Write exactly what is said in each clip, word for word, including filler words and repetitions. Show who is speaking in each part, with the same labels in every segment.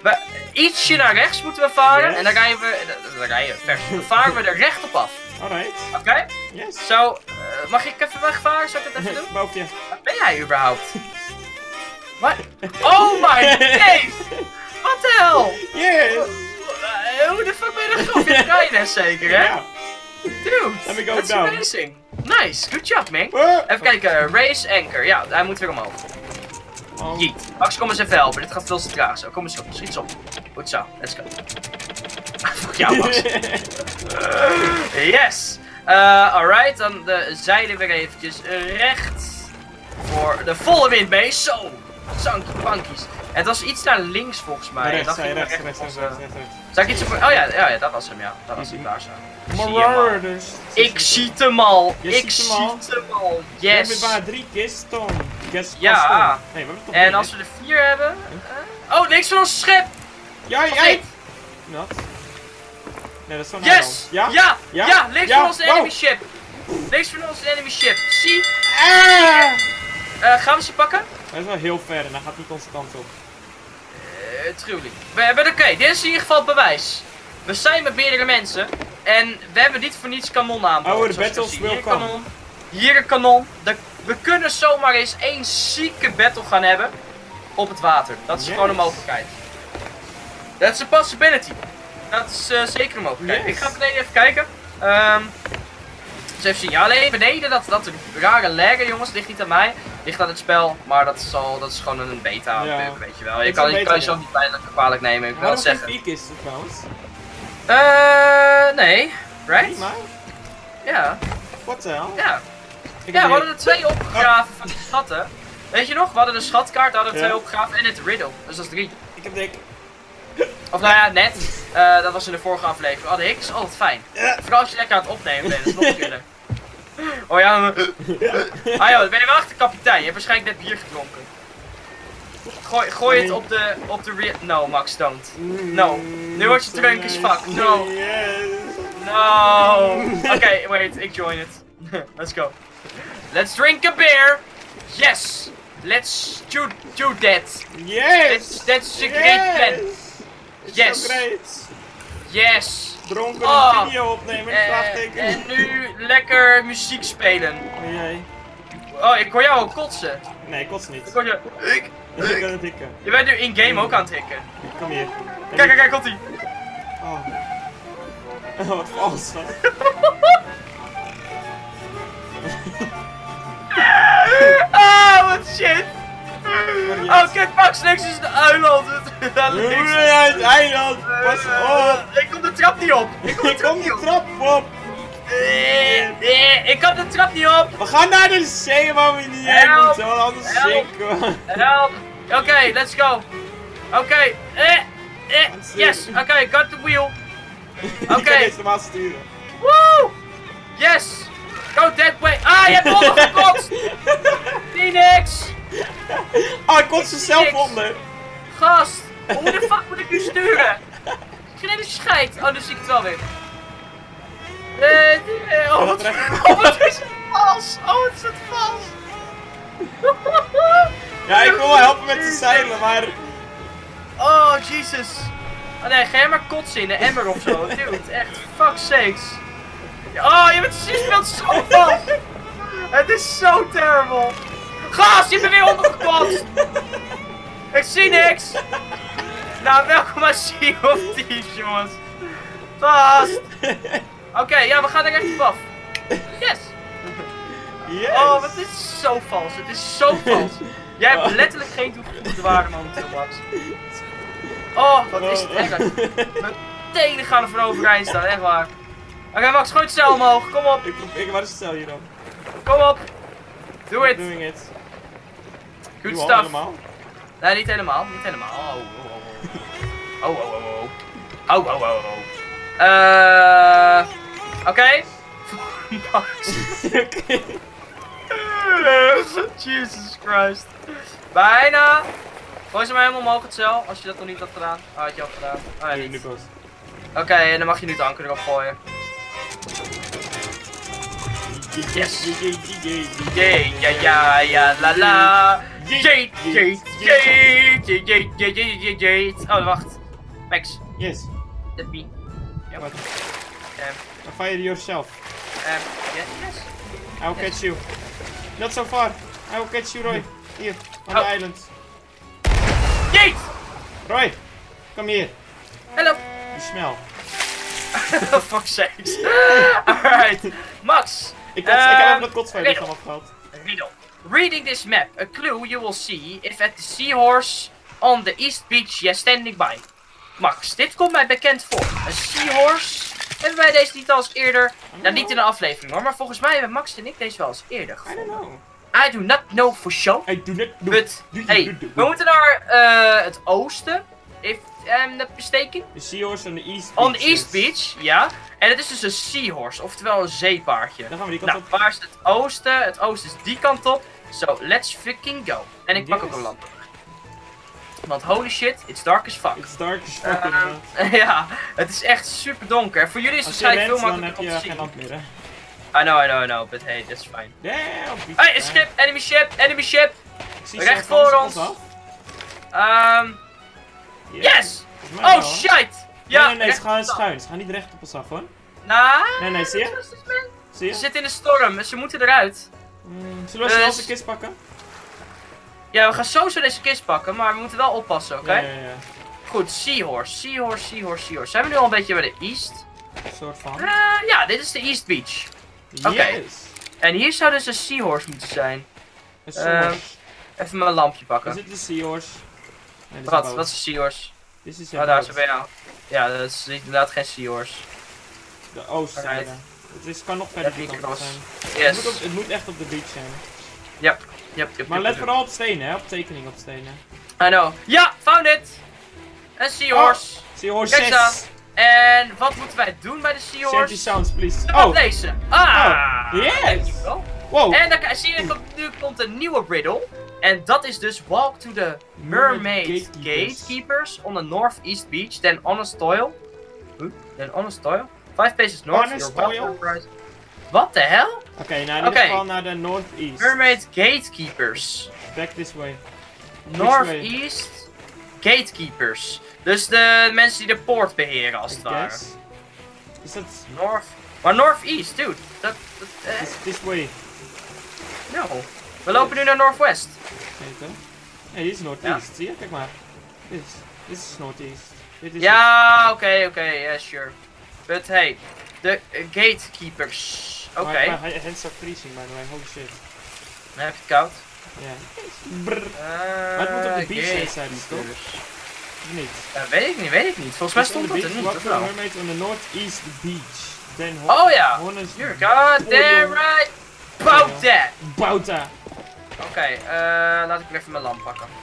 Speaker 1: we, ietsje naar rechts moeten we varen. Yes. En dan rijden we, dan rijden we, dan varen we er recht op af.
Speaker 2: Alright.
Speaker 1: Oké? Okay?
Speaker 2: Yes.
Speaker 1: Zo, uh, mag ik even wegvaren? Zal ik het even doen?
Speaker 2: Boven je.
Speaker 1: Waar ben jij überhaupt? Wat? Oh my days! Wat de hel?
Speaker 2: Yes!
Speaker 1: Uh, hoe de fuck ben je er gekomen? Je kan je net zeker, hè?
Speaker 2: Ja.
Speaker 1: Dude,
Speaker 2: Let me go
Speaker 1: that's
Speaker 2: down.
Speaker 1: amazing. Nice, good job, man.
Speaker 2: Uh,
Speaker 1: even kijken, race anchor. Ja, hij moet weer omhoog.
Speaker 2: oh.
Speaker 1: Yeet. Max, kom eens even helpen. Dit gaat veel te traag zo. Kom eens op, schiet op. Goed zo, let's go. Fuck jou, Max. Yes! Uh, alright, dan de zijde weer eventjes recht voor de volle windbase. Zo! Zankie, bankies. Het was iets naar links volgens mij.
Speaker 2: Rechts,
Speaker 1: dat
Speaker 2: rechts,
Speaker 1: ging
Speaker 2: rechts, rechts,
Speaker 1: rechts,
Speaker 2: rechts,
Speaker 1: rechts,
Speaker 2: rechts, rechts.
Speaker 1: Zou ik iets op... Oh ja, ja, ja, dat was hem, ja. Dat was hem, daar zo.
Speaker 2: Marauders.
Speaker 1: Ik zie hem al.
Speaker 2: Je
Speaker 1: Ik
Speaker 2: ziet
Speaker 1: zie
Speaker 2: hem al.
Speaker 1: hem al.
Speaker 2: We hebben
Speaker 1: Yes.
Speaker 2: maar drie kisten. Guess
Speaker 1: Ja.
Speaker 2: Nee, we hebben toch
Speaker 1: En
Speaker 2: drie,
Speaker 1: als
Speaker 2: hè?
Speaker 1: we er vier hebben... Uh... Oh, links van ons schip!
Speaker 2: Ja,
Speaker 1: Of
Speaker 2: ja.
Speaker 1: niet?
Speaker 2: Wat? Nee, dat is zo'n
Speaker 1: Yes!
Speaker 2: Ja?
Speaker 1: Ja!
Speaker 2: Ja?
Speaker 1: Ja! Links
Speaker 2: Ja?
Speaker 1: van ons de
Speaker 2: Wow.
Speaker 1: enemy ship! Links van ons de enemy ship. Zie?
Speaker 2: Ah!
Speaker 1: Uh, gaan we ze pakken?
Speaker 2: Dat is wel heel ver en hij gaat niet onze kant op.
Speaker 1: Uh, truly. We hebben oké, okay, dit is in ieder geval het bewijs. We zijn met meerdere mensen en we hebben niet voor niets kanon aan boord.
Speaker 2: Oh, de
Speaker 1: zoals je
Speaker 2: battles
Speaker 1: kan zien.
Speaker 2: will
Speaker 1: Hier
Speaker 2: come.
Speaker 1: kanon, hier een kanon. De, we kunnen zomaar eens één zieke battle gaan hebben op het water. Dat is
Speaker 2: Yes.
Speaker 1: gewoon een mogelijkheid. That's a possibility. Dat is uh, zeker een mogelijkheid.
Speaker 2: Yes.
Speaker 1: Ik ga beneden even kijken. Um, dus even zien. Ja, alleen beneden dat, dat rare laggen, jongens, ligt niet aan mij. Ligt aan het spel, maar dat is, al, dat is gewoon een beta
Speaker 2: Ja.
Speaker 1: bug, weet je wel. Je
Speaker 2: Het
Speaker 1: kan,
Speaker 2: is een
Speaker 1: je kan
Speaker 2: beta,
Speaker 1: jezelf niet pijnlijk kwalijk nemen, ik wil
Speaker 2: Waarom
Speaker 1: het
Speaker 2: geen
Speaker 1: zeggen.
Speaker 2: vier kisten trouwens?
Speaker 1: Eh, nee. Right?
Speaker 2: Niet maar?
Speaker 1: Ja.
Speaker 2: What the hell?
Speaker 1: Ja.
Speaker 2: Ik
Speaker 1: Ja,
Speaker 2: heb
Speaker 1: we
Speaker 2: hier-
Speaker 1: hadden er twee opgegraven van de schatten. Weet je nog? We hadden de schatkaart, hadden we
Speaker 2: Ja.
Speaker 1: twee opgegraven en het riddle. Dus dat is drie.
Speaker 2: Ik heb dik.
Speaker 1: Of nou ja, net. Uh, dat was in de vorige aflevering. We hadden Hicks, altijd fijn.
Speaker 2: Ja.
Speaker 1: Vooral als je lekker aan het opnemen bent, dat is nog killer. Oh ja, maar... Ah joh, ben je wel echt de kapitein. Je hebt waarschijnlijk net bier gedronken. Gooi, gooi het op de... op de re... No, Max, don't. No. Nu word je drunk as fuck. No.
Speaker 2: Yes.
Speaker 1: No. Oké, okay, wait, ik join it. Let's go. Let's drink a beer. Yes. Let's do, do that.
Speaker 2: Yes.
Speaker 1: That's, that's a great plan.
Speaker 2: It's
Speaker 1: Yes.
Speaker 2: so great.
Speaker 1: Yes.
Speaker 2: Dronken
Speaker 1: Oh.
Speaker 2: een video opnemen,
Speaker 1: Eh,
Speaker 2: vraagteken.
Speaker 1: en nu lekker muziek spelen.
Speaker 2: Oh jee.
Speaker 1: Oh, ik hoor jou ook kotsen.
Speaker 2: Nee, kots niet.
Speaker 1: Ik hoor je... Ik...
Speaker 2: Ik kan het hikken.
Speaker 1: Je bent nu in-game ook aan het hikken.
Speaker 2: Kom hier.
Speaker 1: Kijk, kijk, kijk, komt ie.
Speaker 2: Oh. Oh, wat vals. Wat.
Speaker 1: Ah, wat shit. Oh, kijk, Max, niks is de eiland. Daar
Speaker 2: Hoe
Speaker 1: links.
Speaker 2: ben je uit het eiland? Pas op.
Speaker 1: Ik kom de trap niet op. Ik kom de
Speaker 2: Ik
Speaker 1: trap
Speaker 2: kom
Speaker 1: niet
Speaker 2: de
Speaker 1: op.
Speaker 2: trap op.
Speaker 1: Eh, eh, Ik kom de trap niet op.
Speaker 2: We gaan naar de zee waar we niet heen
Speaker 1: Help.
Speaker 2: moeten, want anders
Speaker 1: Help.
Speaker 2: zinken we.
Speaker 1: Help. Oké, okay, let's go. Oké. Okay. Eh, eh, yes. Oké, okay, got the wheel.
Speaker 2: Ik kan
Speaker 1: Oké.
Speaker 2: deze normaal sturen.
Speaker 1: Woo! Yes! Go that way! Ah, je hebt me ondergekotst! Phoenix!
Speaker 2: Oh, ik kon ze zelf
Speaker 1: Niks.
Speaker 2: onder.
Speaker 1: Gast! Hoe de fuck moet ik nu sturen? Geen hele scheid! Oh, nu zie ik het wel weer. Eh, eh, oh, wat, oh, wat is het vals! Oh, wat is het vals!
Speaker 2: Ja, ik wil wel helpen met de zeilen, maar...
Speaker 1: Oh, Jesus! Oh nee, ga jij maar kotsen in een emmer of zo. Dude, echt, fuck sakes. Oh, je bent je speelt zo vals! Het is zo terrible! Gast, je bent weer ondergekotst! Ik zie niks! Nou, welkom aan Sea of Thieves, jongens. Vast! Oké, okay, ja, we gaan er echt op af. Yes!
Speaker 2: Yes.
Speaker 1: Oh, wat is zo vals. Het is zo vals. Jij hebt letterlijk geen toegevoegde waarde momenteel, Max. Oh, wat is het erg. Mijn tenen gaan er van overeind staan, echt waar. Oké, okay, Max, gooi het snel omhoog. Kom op.
Speaker 2: Ik probeer, waar is het stel hier dan?
Speaker 1: Kom op. Doe het.
Speaker 2: Doing it.
Speaker 1: Good
Speaker 2: Doe al
Speaker 1: stuff.
Speaker 2: helemaal?
Speaker 1: Nee, niet helemaal. Niet helemaal. Oh, oh, oh, oh. Oh, oh, oh, oh. Oh, oh, oh, oh. Eh... Oké. Okay. Max.
Speaker 2: Oké.
Speaker 1: Jesus Christ. Bijna. Gooi ze maar helemaal omhoog het cel, als je dat nog niet had gedaan. Ah, had je al gedaan. Ah, ja,
Speaker 2: Nu, nu
Speaker 1: niet.
Speaker 2: pas.
Speaker 1: Oké, okay, en dan mag je nu het anker erop gooien. Yes. Jee, ja, ja, ja, la la. Jeet, jeet, jeet. je, je, je, je, je, je. Oh, wacht. Max.
Speaker 2: Yes.
Speaker 1: Let me. Yep.
Speaker 2: What?
Speaker 1: Um,
Speaker 2: Fire yourself.
Speaker 1: um, yeah, yes.
Speaker 2: I will
Speaker 1: Yes.
Speaker 2: catch you. Not so far. I will catch you, Roy. Here, on
Speaker 1: Oh.
Speaker 2: the island.
Speaker 1: Jeet!
Speaker 2: Roy, come here.
Speaker 1: Hello.
Speaker 2: You smell.
Speaker 1: Oh, fuck's sakes. Alright. Max.
Speaker 2: Ik, had, ik heb
Speaker 1: Um,
Speaker 2: even dat kotsvijf
Speaker 1: riddle.
Speaker 2: van opgehaald.
Speaker 1: Riddle. Reading this map, a clue you will see if at the seahorse on the east beach you're standing by. Max, dit komt mij bekend voor. Een seahorse. Hebben wij deze niet al eens eerder? Nou, niet in de aflevering hoor, maar volgens mij hebben Max en ik deze wel eens eerder
Speaker 2: I don't
Speaker 1: gevonden.
Speaker 2: know.
Speaker 1: I do not know for sure.
Speaker 2: I do not do
Speaker 1: But,
Speaker 2: do- do-
Speaker 1: hey,
Speaker 2: do- do-
Speaker 1: we moeten naar uh, het oosten. If I'm not mistaken.
Speaker 2: The seahorse on the east
Speaker 1: On the
Speaker 2: beaches.
Speaker 1: East Beach, ja. En het is dus een seahorse, oftewel een zeepaardje.
Speaker 2: Dan gaan we die kant
Speaker 1: Nou,
Speaker 2: op.
Speaker 1: waar is het oosten? Het oosten is die kant op. So, let's fucking go. En ik pak
Speaker 2: Yes.
Speaker 1: ook een lamp. Want holy shit, it's dark as fuck.
Speaker 2: It's dark as fuck
Speaker 1: Ehm,
Speaker 2: inderdaad.
Speaker 1: ja, het is echt super donker. Voor jullie is het
Speaker 2: Als je
Speaker 1: waarschijnlijk
Speaker 2: rent,
Speaker 1: veel
Speaker 2: dan heb
Speaker 1: makkelijker om
Speaker 2: je
Speaker 1: te
Speaker 2: geen
Speaker 1: zien.
Speaker 2: lamp meer, hè.
Speaker 1: I know, I know, I know, but hey, that's fine.
Speaker 2: Yeah, op die-
Speaker 1: Hey, een schip, enemy ship, enemy ship.
Speaker 2: Ik zie
Speaker 1: recht
Speaker 2: ze van
Speaker 1: voor
Speaker 2: ons
Speaker 1: ons.
Speaker 2: af.
Speaker 1: Ehm,
Speaker 2: Ja,
Speaker 1: yes!
Speaker 2: volgens mij
Speaker 1: Oh
Speaker 2: wel.
Speaker 1: shit!
Speaker 2: Nee,
Speaker 1: Ja,
Speaker 2: nee, nee,
Speaker 1: recht
Speaker 2: ze gaan
Speaker 1: op de-
Speaker 2: schuin. Ze gaan niet recht op ons af, hoor.
Speaker 1: Nou,
Speaker 2: Nee, nee, zie je? Zie
Speaker 1: Ze
Speaker 2: je?
Speaker 1: zitten in de storm, ze moeten eruit.
Speaker 2: Mm, Zullen we
Speaker 1: Dus-
Speaker 2: als een kist pakken?
Speaker 1: Ja, we gaan sowieso deze kist pakken, maar we moeten wel oppassen, oké?
Speaker 2: Ja, ja, ja.
Speaker 1: Goed, Seahorse, Seahorse, Seahorse, Seahorse. Zijn we nu al een beetje bij de East?
Speaker 2: Een soort van.
Speaker 1: Eh, ja, dit is de East Beach. oké.
Speaker 2: Yes.
Speaker 1: En hier zou dus een Seahorse moeten zijn.
Speaker 2: Een
Speaker 1: Ehm,
Speaker 2: seahorse.
Speaker 1: Even mijn lampje
Speaker 2: Is
Speaker 1: pakken.
Speaker 2: het een seahorse? Nee, dit is
Speaker 1: Wat?
Speaker 2: een
Speaker 1: Wat
Speaker 2: boot.
Speaker 1: is een Seahorse?
Speaker 2: Dit is
Speaker 1: Oh,
Speaker 2: een
Speaker 1: daar is
Speaker 2: boot.
Speaker 1: er bij jou. Ja, dat is inderdaad geen Seahorse.
Speaker 2: De oostzijde.
Speaker 1: Alright.
Speaker 2: Het is, kan nog verder
Speaker 1: Ja,
Speaker 2: die
Speaker 1: die
Speaker 2: kant op
Speaker 1: cross.
Speaker 2: zijn. Het,
Speaker 1: Yes.
Speaker 2: moet op- het moet echt op de beach zijn.
Speaker 1: Yep. Yep, yep,
Speaker 2: Maar
Speaker 1: yep,
Speaker 2: let
Speaker 1: yep.
Speaker 2: vooral op stenen, hè? Op tekening op stenen.
Speaker 1: I know. Ja, found it! Een Seahorse.
Speaker 2: Seahorse
Speaker 1: Kijk eens aan.
Speaker 2: zes.
Speaker 1: En wat moeten wij doen bij de
Speaker 2: Shanty
Speaker 1: Seahorse?
Speaker 2: sounds, please.
Speaker 1: Wat
Speaker 2: Oh,
Speaker 1: lezen. Ah!
Speaker 2: Oh, yes.
Speaker 1: Dankjewel.
Speaker 2: wow.
Speaker 1: En dan kan- zie je, er komt- nu komt een nieuwe riddle. En dat is dus walk to the mermaid
Speaker 2: Gatekeepers.
Speaker 1: gatekeepers on the northeast beach, then honest toil. Huh? Then honest toil? Five paces north.
Speaker 2: Honest
Speaker 1: you're welcome,
Speaker 2: toil?
Speaker 1: prize. Wat de hel?
Speaker 2: Oké, nou in
Speaker 1: Oké.
Speaker 2: ieder geval naar de northeast.
Speaker 1: Mermaid gatekeepers.
Speaker 2: Back this way.
Speaker 1: Northeast gatekeepers. Dus de mensen die de poort beheren als
Speaker 2: I
Speaker 1: het ware.
Speaker 2: guess. Is dat...
Speaker 1: North. Maar northeast, dude. Dat, dat, eh,
Speaker 2: This, this way.
Speaker 1: no. We lopen nu naar northwest.
Speaker 2: Kijk hè. Nee, dit is northeast. Zie je? Kijk maar. Dit is, dit is northeast. Dit is
Speaker 1: Ja, oké, oké, yeah, sure. But hey, de uh, gatekeepers. Oké,
Speaker 2: Maar mijn my hands are freezing by the way, holy shit.
Speaker 1: dan heb je het koud.
Speaker 2: Ja. Brrr.
Speaker 1: Uh,
Speaker 2: het moet op de beach zijn, zijn die, toch?
Speaker 1: gatekeepers.
Speaker 2: Of niet?
Speaker 1: Ja, weet ik niet, weet ik niet. Volgens mij stond dat er niet,
Speaker 2: Walk
Speaker 1: of
Speaker 2: to the
Speaker 1: wel?
Speaker 2: mermaid on the northeast beach. Then ho
Speaker 1: Oh ja,
Speaker 2: honest
Speaker 1: you're goddamn right about that.
Speaker 2: Bouta.
Speaker 1: Oké, eh, laat ik weer even mijn lamp pakken.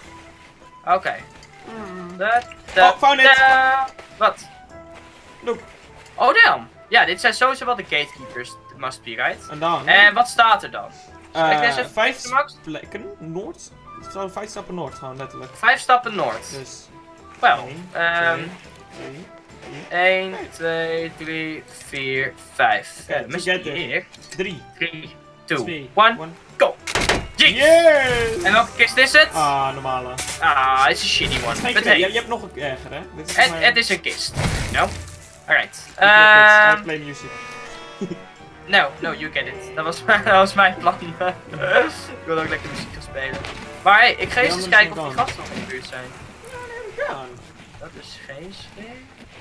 Speaker 1: Oké. Da- da-
Speaker 2: Oh, found it.
Speaker 1: da- Wat?
Speaker 2: Look.
Speaker 1: Oh damn. Ja, dit zijn sowieso wel de gatekeepers, must be, right?
Speaker 2: En dan?
Speaker 1: En wat staat er dan?
Speaker 2: Eh,
Speaker 1: ik deze even
Speaker 2: vijf
Speaker 1: testen, Max?
Speaker 2: plekken noord. Het zou vijf stappen noord gaan, letterlijk.
Speaker 1: Vijf stappen noord.
Speaker 2: Dus.
Speaker 1: Wel,
Speaker 2: één,
Speaker 1: ehm
Speaker 2: twee, drie, vier,
Speaker 1: één, twee, drie, vier, vijf.
Speaker 2: Ja,
Speaker 1: Ja, mis
Speaker 2: together.
Speaker 1: hier.
Speaker 2: drie,
Speaker 1: drie, twee,
Speaker 2: twee,
Speaker 1: één,
Speaker 2: one.
Speaker 1: go! Jeez!
Speaker 2: Yes!
Speaker 1: En welke kist is het?
Speaker 2: Ah, normale.
Speaker 1: Ah, het is een shitty one.
Speaker 2: Geen
Speaker 1: But
Speaker 2: idee, je,
Speaker 1: hey,
Speaker 2: je hebt nog een erger, hè? Dit is
Speaker 1: het,
Speaker 2: maar-
Speaker 1: het is een kist. No? Alright.
Speaker 2: Ik heb het, I
Speaker 1: Ehm,
Speaker 2: play music.
Speaker 1: no, no, you get it. Dat was, dat was mijn plan. Ik wil ook lekker muziek gaan spelen. Maar hey, ik ga eens eens
Speaker 2: anders
Speaker 1: kijken
Speaker 2: dan
Speaker 1: of die
Speaker 2: dan.
Speaker 1: gasten nog in de buurt zijn.
Speaker 2: Ja,
Speaker 1: Dat is geen schrik.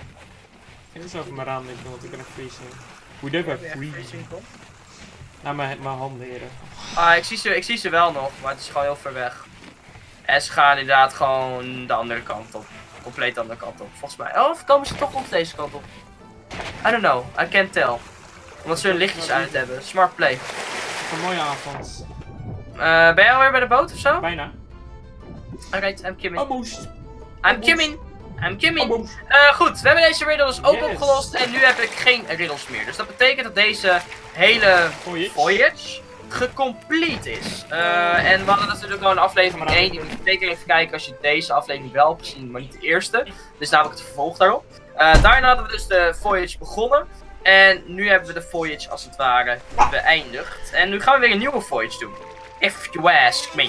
Speaker 2: ik eens over mijn raam denken, want ik ben een freezing. Hoe dit bij
Speaker 1: Heb je echt
Speaker 2: freezing?
Speaker 1: freezing komt?
Speaker 2: Nou, mijn, mijn handen heren.
Speaker 1: Ah, ik zie, ze, ik zie ze wel nog, maar het is gewoon heel ver weg. En ze gaan inderdaad gewoon de andere kant op. Compleet de andere kant op, volgens mij. Oh, of komen ze toch op deze kant op? I don't know, I can't tell. Omdat ze hun lichtjes uit hebben. Smart play.
Speaker 2: Een mooie avond.
Speaker 1: Eh, ben jij alweer bij de boot of zo?
Speaker 2: Bijna.
Speaker 1: Alright, I'm coming.
Speaker 2: Almost.
Speaker 1: I'm coming. I'm coming.
Speaker 2: Almost.
Speaker 1: Eh, goed, we hebben deze riddles ook
Speaker 2: Yes.
Speaker 1: opgelost en nu heb ik geen riddles meer. Dus dat betekent dat deze hele
Speaker 2: Voyage.
Speaker 1: voyage gecomplete is. Eh, en we hadden natuurlijk al een aflevering één, die moet je zeker even kijken als je deze aflevering wel hebt gezien, maar niet de eerste. Dus namelijk het vervolg daarop. Eh, daarna hadden we dus de voyage begonnen. En nu hebben we de voyage als het ware beëindigd. En nu gaan we weer een nieuwe voyage doen. If you ask me.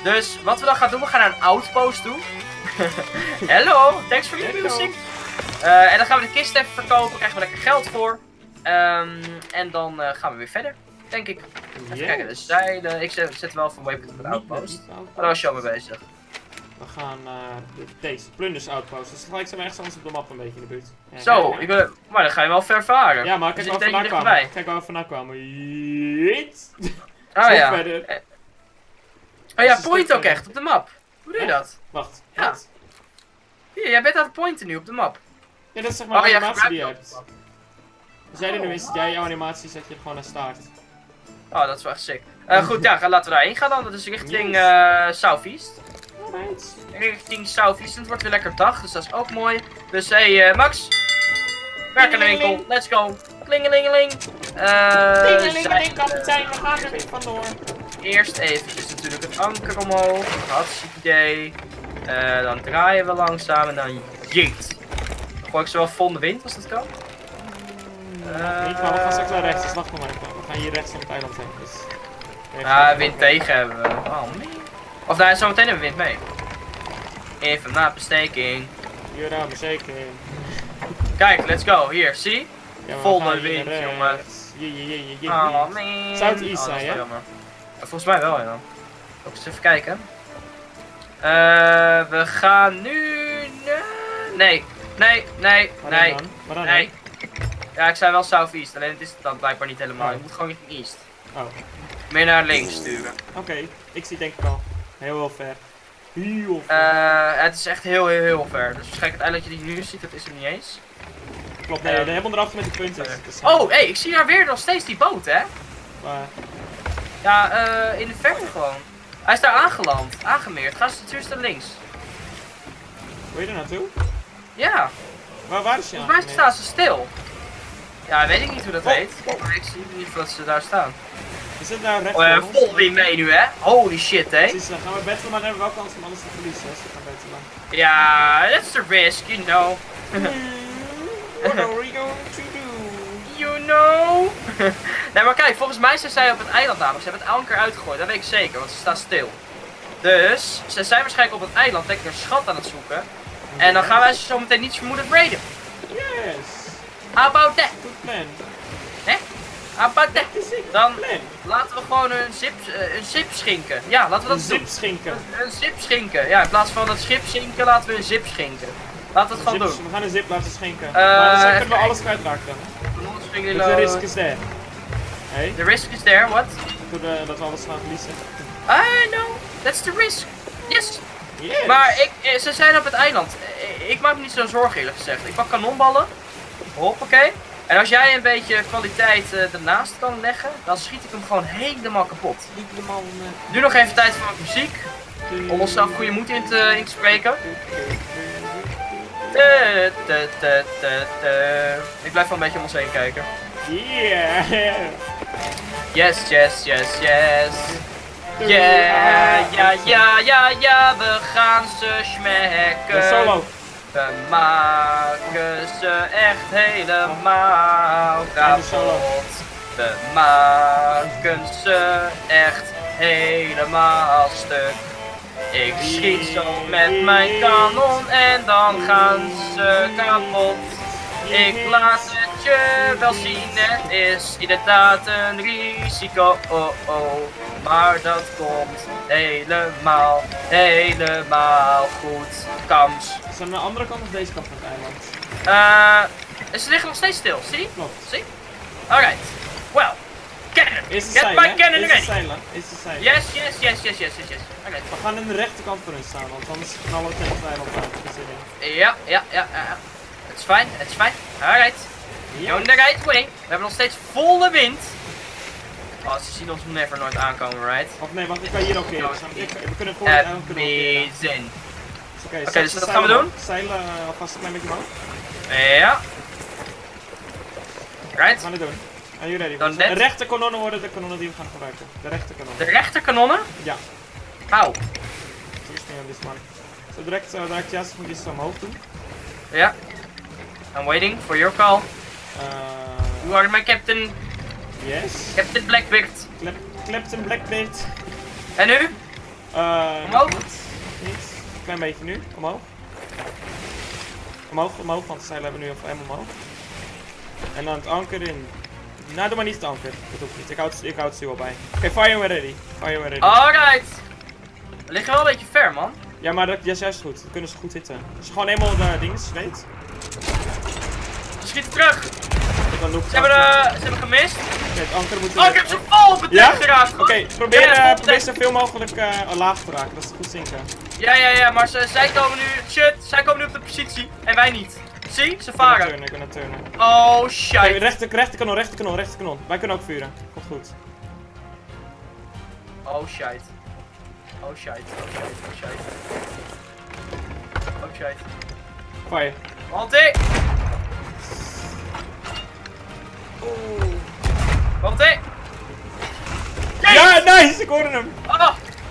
Speaker 1: Dus wat we dan gaan doen, we gaan naar een outpost toe. Hello, thanks for your
Speaker 2: Hello.
Speaker 1: music. Uh, en dan gaan we de kist even verkopen, krijgen we lekker geld voor. Um, en dan uh, gaan we weer verder, denk ik. Even
Speaker 2: Yes.
Speaker 1: kijken, de zeilen. Ik zet, zet wel van waypoint op de outpost.
Speaker 2: Niet- niet outpost.
Speaker 1: Daar was je al mee bezig.
Speaker 2: We gaan naar de, deze, Plunders Outpost. Dus gelijk zijn we ergens anders op de map een beetje in de buurt. Ja,
Speaker 1: Zo,
Speaker 2: ja,
Speaker 1: ik ben, maar dan ga je wel ver varen.
Speaker 2: ja, maar
Speaker 1: We
Speaker 2: kijk waar we
Speaker 1: zitten
Speaker 2: vandaan
Speaker 1: tegen
Speaker 2: kwamen.
Speaker 1: dichtbij.
Speaker 2: Kijk waar we vandaan kwamen. Jeet.
Speaker 1: Ah
Speaker 2: Zo
Speaker 1: ja.
Speaker 2: verder.
Speaker 1: Eh, Oh ja,
Speaker 2: Dat is een
Speaker 1: point
Speaker 2: stuk
Speaker 1: ook
Speaker 2: verder.
Speaker 1: echt op de map. Hoe doe je
Speaker 2: Echt?
Speaker 1: dat?
Speaker 2: Wacht.
Speaker 1: Ja.
Speaker 2: Wat?
Speaker 1: Hier, jij bent aan het pointen nu op de map.
Speaker 2: Ja, dat is zeg maar
Speaker 1: Oh
Speaker 2: de
Speaker 1: ja,
Speaker 2: animatie die je
Speaker 1: gebruik
Speaker 2: hebt.
Speaker 1: je ook.
Speaker 2: Als jij er nu
Speaker 1: Oh.
Speaker 2: is, jij jouw animatie zet je gewoon naar start.
Speaker 1: Oh, dat is wel echt sick. Uh, goed, ja, laten we daarheen gaan dan. Dat is richting
Speaker 2: Yes.
Speaker 1: uh, Southeast.
Speaker 2: Alright.
Speaker 1: Richting Southeast. Het wordt weer lekker dag, dus dat is ook mooi. Dus hé, hey, uh, Max. Werk aan de winkel. Let's go. Klingelingeling. Uh,
Speaker 2: Tingelingeling, kapitein, we gaan er weer vandoor.
Speaker 1: Eerst eventjes natuurlijk het anker omhoog. Hartstikke idee. Uh, dan draaien we langzaam en dan jeet. Dan gooi ik ze wel vol in de wind als dat kan.
Speaker 2: Uh, niet, maar we gaan straks naar rechts, dus wacht nog maar even. We gaan hier rechts op het eiland zijn. Dus...
Speaker 1: Ah, wind tegen hebben we. Oh man. Of nou, zometeen hebben we wind mee. Even na besteking.
Speaker 2: Hier daar, maar zeker.
Speaker 1: Kijk, let's go. Hier, zie.
Speaker 2: Ja, maar
Speaker 1: Vol
Speaker 2: we gaan
Speaker 1: de
Speaker 2: hier
Speaker 1: wind,
Speaker 2: naar rechts.
Speaker 1: jongen.
Speaker 2: Je, je, je, je, je.
Speaker 1: Oh man.
Speaker 2: Southeast
Speaker 1: Oh, dat
Speaker 2: zijn,
Speaker 1: is
Speaker 2: hè?
Speaker 1: wel jammer. Ja, volgens mij wel, ja. Ook eens even kijken. Uh, we gaan nu... Nee, nee, nee,
Speaker 2: Waar
Speaker 1: nee,
Speaker 2: dan? Waar dan?
Speaker 1: nee. Ja, ik zei wel Southeast, alleen het is het dan blijkbaar niet helemaal.
Speaker 2: Oh.
Speaker 1: Je moet gewoon richting East.
Speaker 2: Oh,
Speaker 1: Meer naar links sturen.
Speaker 2: oké. Ik zie denk ik al. Heel, heel ver. Heel ver.
Speaker 1: Uh, het is echt heel, heel, heel ver. Dus waarschijnlijk het eilandje die je nu ziet, dat is er niet eens.
Speaker 2: Klopt, nee,
Speaker 1: ehm,
Speaker 2: de helemaal erachter met de punten. Dus,
Speaker 1: Oh, hé, hey, ik zie daar weer nog steeds die boot, hè?
Speaker 2: Waar?
Speaker 1: Ja, eh, in de verte gewoon. Hij is daar aangeland, aangemeerd. Ga stuur naar links.
Speaker 2: Wil je er naartoe?
Speaker 1: Ja,
Speaker 2: Waar, waar is je
Speaker 1: volgens mij
Speaker 2: aan?
Speaker 1: staan ze stil. Ja, weet ik niet hoe dat heet. Maar ik zie niet dat ze daar staan.
Speaker 2: Is het nou recht
Speaker 1: Oh, ja,
Speaker 2: voor ons?
Speaker 1: vol weer mee nu, hè? Holy shit, hè?
Speaker 2: Precies, dan gaan we battelen, maar dan hebben we wel kans om alles te verliezen. Als we gaan battelen.
Speaker 1: Ja, that's the risk, you know.
Speaker 2: What are we going to do?
Speaker 1: You know. Nee, maar kijk, volgens mij zijn zij op het eiland namelijk. Ze hebben het anker uitgegooid, dat weet ik zeker, want ze staan stil. Dus, ze zijn waarschijnlijk op het eiland, denk ik, een schat aan het zoeken. En dan gaan wij ze zo meteen niets vermoedend raiden.
Speaker 2: Yes!
Speaker 1: How about that?
Speaker 2: Good plan.
Speaker 1: Hè? How about that?
Speaker 2: Is it
Speaker 1: Dan
Speaker 2: plan?
Speaker 1: laten we gewoon een zip, uh, een zip schinken. Ja, laten we
Speaker 2: Een
Speaker 1: dat doen.
Speaker 2: zip schinken.
Speaker 1: Een, een zip schinken. Ja, in plaats van het schip schinken, laten we een zip schinken. Laten we het gewoon
Speaker 2: Zips-
Speaker 1: doen.
Speaker 2: We gaan een zip laten schenken.
Speaker 1: Uh,
Speaker 2: maar dan
Speaker 1: even
Speaker 2: kunnen we
Speaker 1: kijken.
Speaker 2: alles kwijtraken dan.
Speaker 1: Anders
Speaker 2: Dus
Speaker 1: jullie
Speaker 2: de risk
Speaker 1: lo-
Speaker 2: is there. Hey,
Speaker 1: The risk is there, what?
Speaker 2: dat we, dat we alles gaan verliezen.
Speaker 1: I know, that's the risk. Yes.
Speaker 2: Yes!
Speaker 1: Maar ik, eh, ze zijn op het eiland. Eh, Ik maak me niet zo zorgen eerlijk gezegd. Ik pak kanonballen. Hoppakee. En als jij een beetje kwaliteit eh, ernaast kan leggen, dan schiet ik hem gewoon helemaal kapot.
Speaker 2: Niet helemaal...
Speaker 1: Nu nog even tijd voor wat muziek. Om onszelf goede moed in te, in te spreken. Te, te, te, te, te. Ik blijf wel een beetje om ons heen kijken.
Speaker 2: Yeah!
Speaker 1: Yes, yes, yes, yes. Yeah, ja, ja, ja, ja, we gaan ze
Speaker 2: De
Speaker 1: schmecken.
Speaker 2: solo.
Speaker 1: We maken ze echt helemaal
Speaker 2: En de solo.
Speaker 1: kapot. We maken ze echt helemaal stuk. Ik schiet zo met mijn kanon en dan gaan ze kapot. Ik laat het je wel zien, het is inderdaad een risico, oh oh. Maar dat komt helemaal, helemaal goed. Kams.
Speaker 2: Is het aan de andere kant of deze kant van het eiland?
Speaker 1: Eh, ze liggen nog steeds stil, zie?
Speaker 2: Klopt.
Speaker 1: Zie? Alright. Well, cannon.
Speaker 2: Is de
Speaker 1: Get
Speaker 2: zeilen,
Speaker 1: my
Speaker 2: hè?
Speaker 1: cannon
Speaker 2: Is de
Speaker 1: ready.
Speaker 2: zeilen? Is de zeilen?
Speaker 1: Yes, yes, yes, yes, yes, yes, yes. Alright.
Speaker 2: We gaan aan de rechterkant voor hun staan, want anders knallen we tegen het eiland uit. Dus erin.
Speaker 1: Ja, ja, ja, ja. Het is fijn, het is fijn. Alright. Going the right way. We hebben nog steeds volle wind. Oh, ze zien ons never nooit aankomen, right?
Speaker 2: Of nee, wacht, ik kan hier ook keren. Ik- We kunnen voor het eiland kunnen we keren.
Speaker 1: Amazing.
Speaker 2: Oké,
Speaker 1: Oké,
Speaker 2: zet
Speaker 1: dus
Speaker 2: de
Speaker 1: dat gaan we
Speaker 2: zeilen
Speaker 1: doen?
Speaker 2: op. Zeilen uh, alvast een klein beetje omhoog.
Speaker 1: Ja.
Speaker 2: We
Speaker 1: Right.
Speaker 2: gaan het doen. Are you ready?
Speaker 1: Dan
Speaker 2: de
Speaker 1: dit.
Speaker 2: rechter kanonnen worden de kanonnen die we gaan gebruiken. De rechter
Speaker 1: De
Speaker 2: kanonnen.
Speaker 1: rechterkanonnen?
Speaker 2: Ja.
Speaker 1: Auw.
Speaker 2: Eerst mee aan dit mark. Zo direct, uh, direct juist moet je ze omhoog doen.
Speaker 1: Ja. I'm waiting for your call.
Speaker 2: Uh,
Speaker 1: You are my captain.
Speaker 2: yes.
Speaker 1: Captain Blackbeard.
Speaker 2: Klep, Clapton Blackbeard.
Speaker 1: En nu?
Speaker 2: Uh,
Speaker 1: Omhoog?
Speaker 2: Niet. Niet. Klein beetje nu. Omhoog. Omhoog, omhoog, want de zeilen hebben nu helemaal omhoog. En dan het anker in. Nou, doe maar niet het anker. Dat hoeft niet. Ik houd, ik houd het stuur wel bij. Oké, okay, fire when ready. Fire when ready.
Speaker 1: Alright. We liggen wel een beetje ver, man.
Speaker 2: Ja, maar dat is juist goed. Dan kunnen ze goed hitten. Als je gewoon eenmaal de dingen weet.
Speaker 1: Ze schieten terug.
Speaker 2: Dan
Speaker 1: Ze hebben, uh, ze hebben gemist.
Speaker 2: Oké, het anker moet...
Speaker 1: Oh, ik heb ze vol op het
Speaker 2: ja?
Speaker 1: dek geraakt.
Speaker 2: Oké, okay, probeer,
Speaker 1: ja,
Speaker 2: uh, probeer zoveel mogelijk uh, laag te raken. Dat is goed zinken.
Speaker 1: Ja, ja, ja, maar ze, zij komen nu... Shit, zij komen nu op de positie. En wij niet. Zie, ze varen.
Speaker 2: Ik ben aan het turnen, ik ben
Speaker 1: Oh, shit.
Speaker 2: Okay, rechter, rechter kanon, rechter kanon, rechter kanon. Wij kunnen ook vuren. Komt goed.
Speaker 1: Oh, shit. Oh, shit. Oh, shit. Oh, shit. Oh, shit.
Speaker 2: Fire.
Speaker 1: Anti! Oeh. Anti!
Speaker 2: Ja, nice! Ik hoorde hem!
Speaker 1: Oh.